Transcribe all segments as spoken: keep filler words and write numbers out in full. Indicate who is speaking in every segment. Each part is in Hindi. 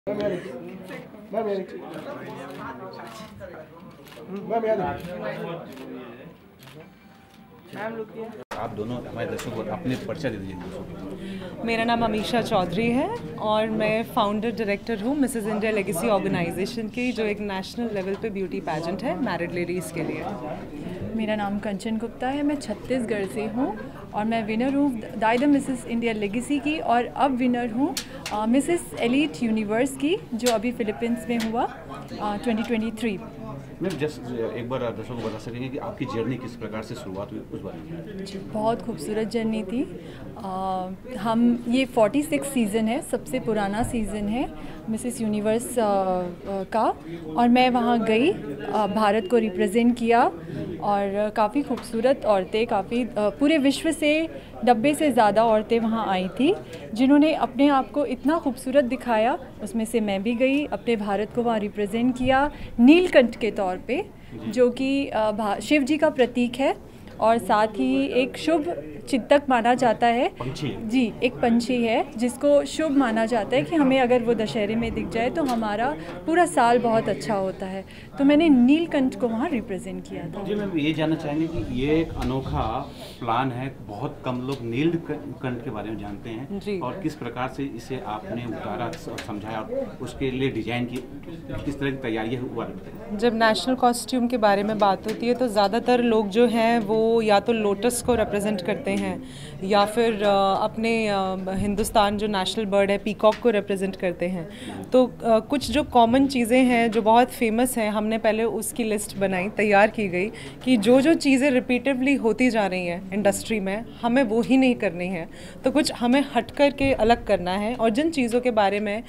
Speaker 1: आप दोनों हमारे दर्शकों को अपने परिचय दे दीजिए।
Speaker 2: मेरा नाम अमीशा चौधरी है और मैं फाउंडर डायरेक्टर हूँ मिसेस इंडिया लेगेसी ऑर्गेनाइजेशन की, जो एक नेशनल लेवल पे ब्यूटी पैजेंट है मैरिड लेडीज़ के लिए।
Speaker 3: मेरा नाम कंचन गुप्ता है, मैं छत्तीसगढ़ से हूँ और मैं विनर हूँ दाइडा मिसेस इंडिया लेगेसी की, और अब विनर हूँ मिसेस एलीट यूनिवर्स की, जो अभी फिलीपींस में हुआ twenty twenty three.
Speaker 1: Ma'am just एक बार दर्शकों को बता सकेंगे कि आपकी जर्नी किस प्रकार से शुरुआत हुई उस बारे में?
Speaker 3: जी, बहुत खूबसूरत जर्नी थी। आ, हम ये छियालीस सीज़न है, सबसे पुराना सीज़न है मिसेस यूनिवर्स आ, आ, का, और मैं वहाँ गई, आ, भारत को रिप्रेजेंट किया, और काफ़ी खूबसूरत औरतें, काफ़ी पूरे विश्व से नब्बे से ज़्यादा औरतें वहाँ आई थी जिन्होंने अपने आप को इतना खूबसूरत दिखाया। उसमें से मैं भी गई, अपने भारत को वहाँ रिप्रेजेंट किया नीलकंठ के तौर पे, जो कि शिव जी का प्रतीक है और साथ ही एक शुभ चिंतक माना जाता है। जी, एक पंछी है जिसको शुभ माना जाता है कि हमें अगर वो दशहरे में दिख जाए तो हमारा पूरा साल बहुत अच्छा होता है। तो मैंने नीलकंठ को वहाँ रिप्रेजेंट किया था।
Speaker 1: जी मैम, ये जानना चाहेंगे कि ये एक अनोखा प्लान है, बहुत कम लोग नीलकंठ के बारे में जानते हैं, और किस प्रकार से इसे आपने उतारा और समझाया, उसके लिए डिजाइन की किस तरह की तैयारियाँ हुआ?
Speaker 2: जब नेशनल कॉस्ट्यूम के बारे में बात होती है तो ज़्यादातर लोग जो हैं वो या तो लोटस को रिप्रेजेंट करते हैं या फिर अपने हिंदुस्तान जो नेशनल बर्ड है पीकॉक को रिप्रेजेंट करते हैं। तो कुछ जो कॉमन चीज़ें हैं जो बहुत फेमस हैं, हमने पहले उसकी लिस्ट बनाई, तैयार की गई कि जो जो चीज़ें रिपीटिवली होती जा रही हैं इंडस्ट्री में, हमें वो ही नहीं करनी है, तो कुछ हमें हट कर के अलग करना है। और जिन चीज़ों के बारे में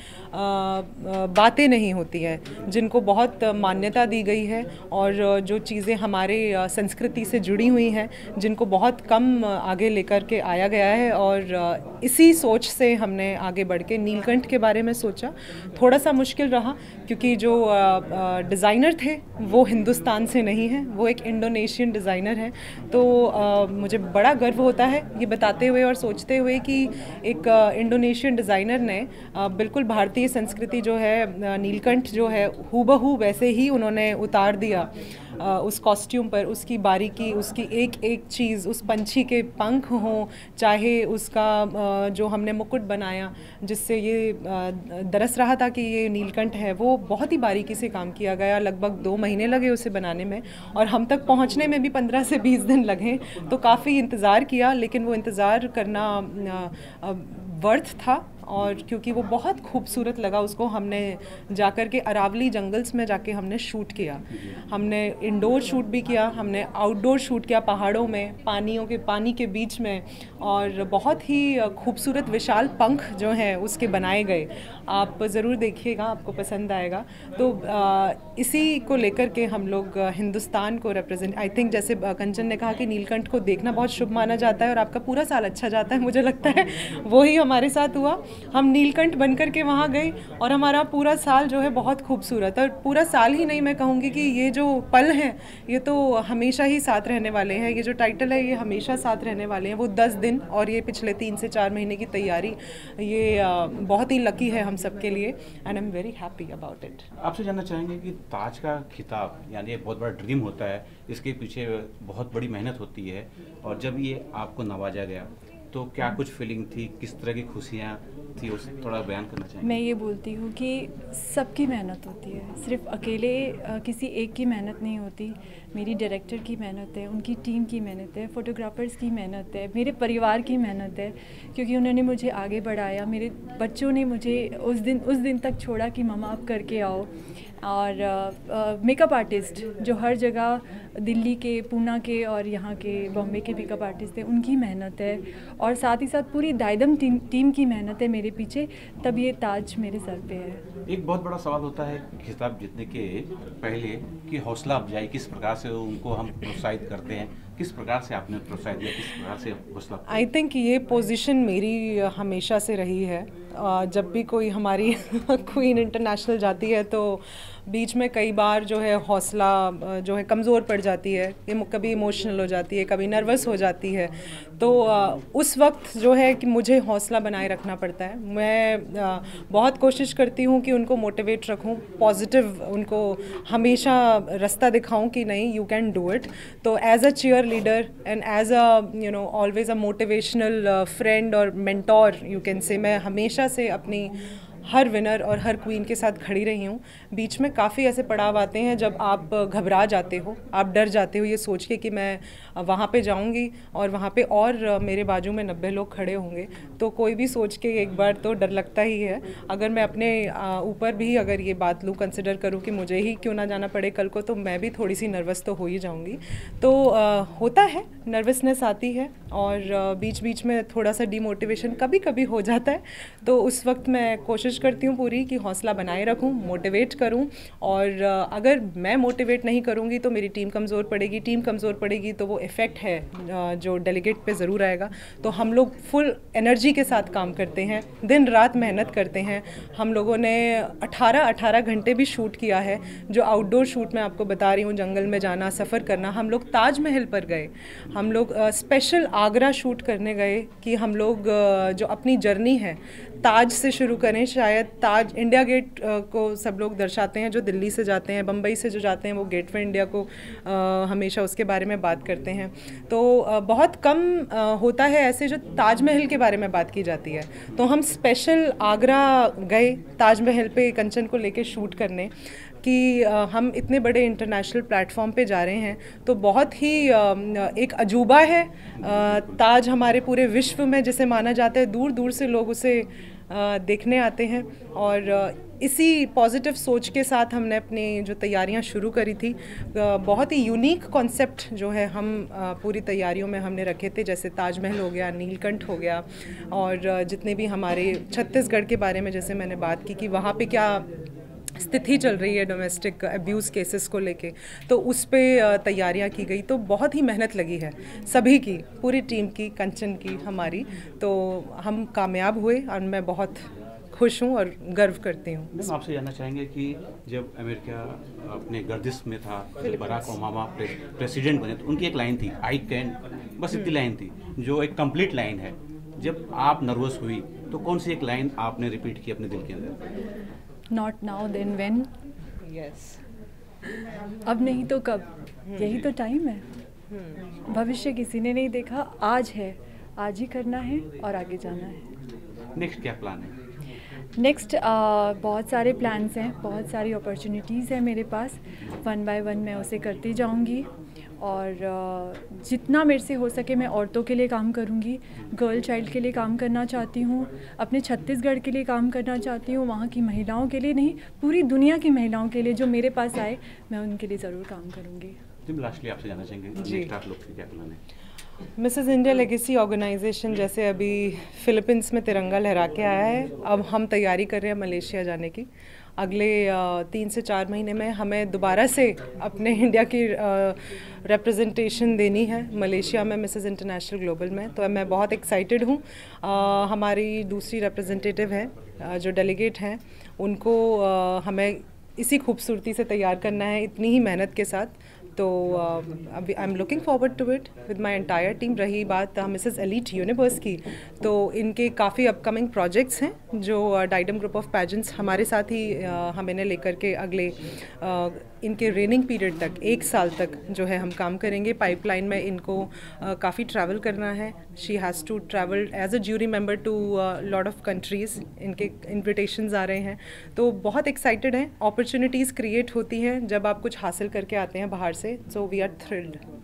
Speaker 2: बातें नहीं होती हैं, जिनको बहुत मान्यता दी गई है, और जो चीज़ें हमारे संस्कृति से जुड़ी हुई हैं, जिनको बहुत कम आगे लेकर के आया गया है, और इसी सोच से हमने आगे बढ़ के नीलकंठ के बारे में सोचा। थोड़ा सा मुश्किल रहा क्योंकि जो डिज़ाइनर थे वो हिंदुस्तान से नहीं है, वो एक इंडोनेशियन डिज़ाइनर है। तो आ, मुझे बड़ा गर्व होता है ये बताते हुए और सोचते हुए कि एक इंडोनेशियन डिज़ाइनर ने आ, बिल्कुल भारतीय संस्कृति जो है, नीलकंठ जो है हूबहू वैसे ही उन्होंने उतार दिया आ, उस कॉस्ट्यूम पर। उसकी बारीकी, उसकी एक एक चीज़, उस पंछी के पंख हों, चाहे उसका आ, जो हमने मुकुट बनाया जिससे ये आ, दरस रहा था कि ये नीलकंठ है, वो बहुत ही बारीकी से काम किया गया। लगभग दो महीने लगे उसे बनाने में, और हम तक पहुंचने में भी पंद्रह से बीस दिन लगे। तो काफ़ी इंतज़ार किया, लेकिन वो इंतज़ार करना वर्थ था, और क्योंकि वो बहुत खूबसूरत लगा। उसको हमने जाकर के अरावली जंगल्स में जाके हमने शूट किया, हमने इंडोर शूट भी किया, हमने आउटडोर शूट किया, पहाड़ों में, पानियों के पानी के बीच में, और बहुत ही खूबसूरत विशाल पंख जो हैं उसके बनाए गए। आप ज़रूर देखिएगा, आपको पसंद आएगा। तो आ, इसी को लेकर के हम लोग हिंदुस्तान को रिप्रेजेंट, आई थिंक जैसे कंचन ने कहा कि नीलकंठ को देखना बहुत शुभ माना जाता है और आपका पूरा साल अच्छा जाता है, मुझे लगता है वही हमारे साथ हुआ। हम नीलकंठ बनकर के वहाँ गए और हमारा पूरा साल जो है बहुत खूबसूरत, और पूरा साल ही नहीं, मैं कहूँगी कि ये जो पल हैं ये तो हमेशा ही साथ रहने वाले हैं। ये जो टाइटल है ये हमेशा साथ रहने वाले हैं। वो दस दिन और ये पिछले तीन से चार महीने की तैयारी, ये बहुत ही लकी है हम सब के लिए, and I am very happy about it.
Speaker 1: आपसे जानना चाहेंगे कि ताज का खिताब यानी एक बहुत बड़ा ड्रीम होता है, इसके पीछे बहुत बड़ी मेहनत होती है, और जब ये आपको नवाजा गया तो क्या कुछ फीलिंग थी, किस तरह की खुशियाँ थी, उस थोड़ा बयान करना चाहिए?
Speaker 3: मैं ये बोलती हूँ कि सबकी मेहनत होती है, सिर्फ अकेले किसी एक की मेहनत नहीं होती। मेरी डायरेक्टर की मेहनत है, उनकी टीम की मेहनत है, फोटोग्राफर्स की मेहनत है, मेरे परिवार की मेहनत है, क्योंकि उन्होंने मुझे आगे बढ़ाया। मेरे बच्चों ने मुझे उस दिन उस दिन तक छोड़ा कि मम्मा आप करके आओ। और मेकअप आर्टिस्ट जो हर जगह दिल्ली के, पूना के और यहाँ के बॉम्बे के मेकअप आर्टिस्ट हैं, उनकी मेहनत है, और साथ ही साथ पूरी दाइडम टीम टीम की मेहनत है मेरे पीछे, तब ये ताज मेरे सर पे है।
Speaker 1: एक बहुत बड़ा सवाल होता है खिताब जीतने के पहले कि हौसला अफजाई किस प्रकार से उनको हम प्रोत्साहित करते हैं, किस प्रकार से आपने प्रोत्साहित किया, किस प्रकार से हौसला?
Speaker 2: आई थिंक ये पोजीशन मेरी हमेशा से रही है। जब भी कोई हमारी क्वीन इंटरनेशनल जाती है तो बीच में कई बार जो है हौसला जो है कमज़ोर पड़ जाती है, कभी इमोशनल हो जाती है, कभी नर्वस हो जाती है। तो उस वक्त जो है कि मुझे हौसला बनाए रखना पड़ता है। मैं बहुत कोशिश करती हूँ कि उनको मोटिवेट रखूँ, पॉजिटिव उनको हमेशा रास्ता दिखाऊँ कि नहीं, यू कैन डू इट। तो as a cheer leader and as a you know always a motivational friend और मेंटोर यू कैन से, मैं हमेशा से अपनी हर विनर और हर क्वीन के साथ खड़ी रही हूँ। बीच में काफ़ी ऐसे पड़ाव आते हैं जब आप घबरा जाते हो, आप डर जाते हो ये सोच के कि मैं वहाँ पे जाऊँगी और वहाँ पे और मेरे बाजू में नब्बे लोग खड़े होंगे, तो कोई भी सोच के एक बार तो डर लगता ही है। अगर मैं अपने ऊपर भी अगर ये बात लूँ, कंसिडर करूँ कि मुझे ही क्यों ना जाना पड़े कल को, तो मैं भी थोड़ी सी नर्वस तो हो ही जाऊँगी। तो आ, होता है, नर्वसनेस आती है और आ, बीच बीच में थोड़ा सा डिमोटिवेशन कभी कभी हो जाता है। तो उस वक्त मैं कोशिश करती हूँ पूरी कि हौसला बनाए रखूँ, मोटिवेट करूँ, और अगर मैं मोटिवेट नहीं करूँगी तो मेरी टीम कमज़ोर पड़ेगी, टीम कमज़ोर पड़ेगी तो वो इफ़ेक्ट है जो डेलीगेट पे ज़रूर आएगा। तो हम लोग फुल एनर्जी के साथ काम करते हैं, दिन रात मेहनत करते हैं। हम लोगों ने अठारह अठारह घंटे भी शूट किया है, जो आउटडोर शूट मैं आपको बता रही हूँ, जंगल में जाना, सफ़र करना। हम लोग ताजमहल पर गए, हम लोग स्पेशल आगरा शूट करने गए कि हम लोग जो अपनी जर्नी है ताज से शुरू करें। शायद ताज, इंडिया गेट को सब लोग दर्शाते हैं, जो दिल्ली से जाते हैं, बम्बई से जो जाते हैं, वो गेट वे इंडिया को आ, हमेशा उसके बारे में बात करते हैं। तो आ, बहुत कम आ, होता है ऐसे जो ताजमहल के बारे में बात की जाती है। तो हम स्पेशल आगरा गए ताजमहल पे कंचन को लेके शूट करने कि आ, हम इतने बड़े इंटरनेशनल प्लेटफॉर्म पे जा रहे हैं, तो बहुत ही आ, एक अजूबा है। आ, ताज हमारे पूरे विश्व में जिसे माना जाता है, दूर दूर से लोग उसे आ, देखने आते हैं। और आ, इसी पॉजिटिव सोच के साथ हमने अपनी जो तैयारियां शुरू करी थी, आ, बहुत ही यूनिक कॉन्सेप्ट जो है हम आ, पूरी तैयारियों में हमने रखे थे, जैसे ताजमहल हो गया, नीलकंठ हो गया, और आ, जितने भी हमारे छत्तीसगढ़ के बारे में जैसे मैंने बात की कि वहाँ पे क्या स्थिति चल रही है डोमेस्टिक अब्यूज़ केसेस को लेके, तो उस पर तैयारियां की गई। तो बहुत ही मेहनत लगी है सभी की, पूरी टीम की, कंचन की, हमारी। तो हम कामयाब हुए और मैं बहुत खुश हूँ और गर्व करती हूँ।
Speaker 1: मैम, आपसे जानना चाहेंगे कि जब अमेरिका अपने गर्दिश में था, जब बराक ओबामा प्रे, प्रेसिडेंट बने, तो उनकी एक लाइन थी, आई कैन, बस इतनी लाइन थी, जो एक कंप्लीट लाइन है। जब आप नर्वस हुई तो कौन सी एक लाइन आपने रिपीट की अपने दिल के अंदर?
Speaker 3: Not now then when.
Speaker 2: Yes,
Speaker 3: अब नहीं तो कब, यही तो टाइम है। भविष्य किसी ने नहीं देखा, आज है, आज ही करना है और आगे जाना है।
Speaker 1: नेक्स्ट क्या प्लान है?
Speaker 3: नेक्स्ट uh, बहुत सारे प्लान्स हैं, बहुत सारी अपॉर्चुनिटीज़ हैं मेरे पास। वन बाय वन मैं उसे करती जाऊंगी और uh, जितना मेरे से हो सके मैं औरतों के लिए काम करूंगी, गर्ल चाइल्ड के लिए काम करना चाहती हूँ, अपने छत्तीसगढ़ के लिए काम करना चाहती हूँ, वहाँ की महिलाओं के लिए नहीं, पूरी दुनिया की महिलाओं के लिए जो मेरे पास आए, मैं उनके लिए ज़रूर काम करूँगी।
Speaker 1: जी, लास्टली आपसे जानना चाहेंगे नेक्स्ट आप लोग के क्या प्लान है?
Speaker 2: मिसेस इंडिया लेगेसी ऑर्गेनाइजेशन जैसे अभी फिलीपींस में तिरंगा लहरा के आया है, अब हम तैयारी कर रहे हैं मलेशिया जाने की। अगले तीन से चार महीने में हमें दोबारा से अपने इंडिया की रिप्रेजेंटेशन देनी है मलेशिया में, मिसेस इंटरनेशनल ग्लोबल में। तो मैं बहुत एक्साइटेड हूँ। हमारी दूसरी रिप्रेजेंटेटिव हैं जो डेलीगेट हैं, उनको आ, हमें इसी खूबसूरती से तैयार करना है, इतनी ही मेहनत के साथ। तो अभी I am looking forward to it with my entire team. रही बात मिसेस एलीट यूनिवर्स की, तो इनके काफ़ी अपकमिंग प्रोजेक्ट्स हैं जो डाइडम ग्रुप ऑफ पैजेंट्स हमारे साथ ही uh, हम इन्हें लेकर के अगले uh, इनके रेनिंग पीरियड तक, एक साल तक जो है हम काम करेंगे। पाइपलाइन में इनको uh, काफ़ी ट्रैवल करना है। She has to travel as a jury member to lot of countries, इनके इन्विटेशंस आ रहे हैं। तो बहुत एक्साइटेड हैं। अपॉर्चुनिटीज़ क्रिएट होती हैं जब आप कुछ हासिल करके आते हैं बाहर से। So we are thrilled.